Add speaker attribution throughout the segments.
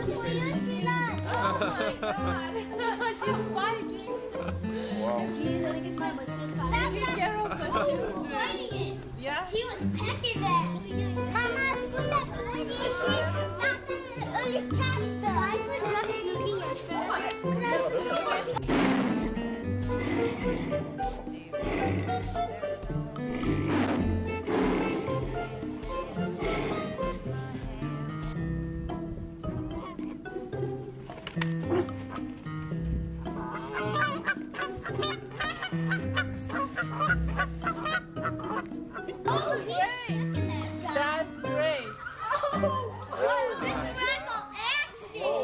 Speaker 1: She's biting.
Speaker 2: Wow.
Speaker 1: Taking care of the children. Yeah.
Speaker 3: He was pecking them. Mama, she's not only chatting though. I was just looking at her.
Speaker 1: Oh, great. That's great.
Speaker 3: Oh, this radical action.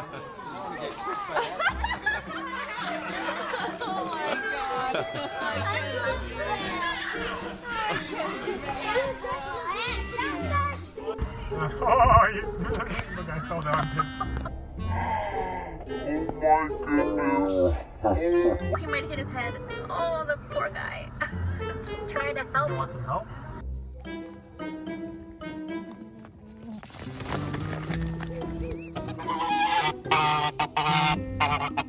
Speaker 1: Oh my God.
Speaker 2: Oh, look, I fell down too.
Speaker 4: He might hit his head. Oh, the poor guy. He's just trying to help.
Speaker 2: Do you want some help?